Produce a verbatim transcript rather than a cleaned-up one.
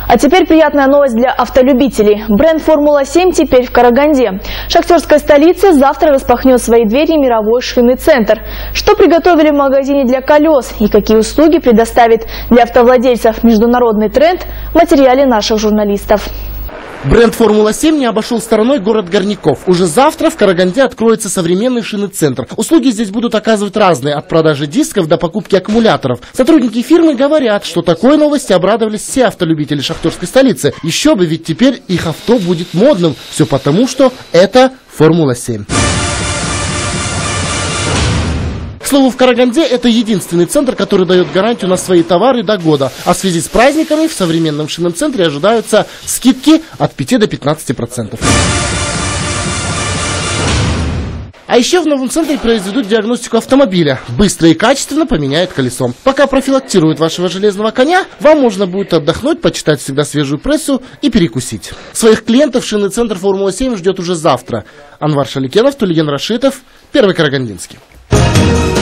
А теперь приятная новость для автолюбителей. Бренд «Формула семь» теперь в Караганде. Шахтерской столице завтра распахнет свои двери мировой шинный центр. Что приготовили в магазине для колес и какие услуги предоставит для автовладельцев международный тренд в материале наших журналистов. Бренд «Формула семь» не обошел стороной город Горняков. Уже завтра в Караганде откроется современный шинный центр. Услуги здесь будут оказывать разные, от продажи дисков до покупки аккумуляторов. Сотрудники фирмы говорят, что такой новости обрадовались все автолюбители шахтерской столицы. Еще бы, ведь теперь их авто будет модным. Все потому, что это «Формула семь». К слову, в Караганде это единственный центр, который дает гарантию на свои товары до года. А в связи с праздниками в современном шинном центре ожидаются скидки от пяти до пятнадцати процентов. А еще в новом центре произведут диагностику автомобиля. Быстро и качественно поменяют колесо. Пока профилактируют вашего железного коня, вам можно будет отдохнуть, почитать всегда свежую прессу и перекусить. Своих клиентов шинный центр «Формула семь» ждет уже завтра. Анвар Шаликенов, Тулиген Рашитов, Первый Карагандинский.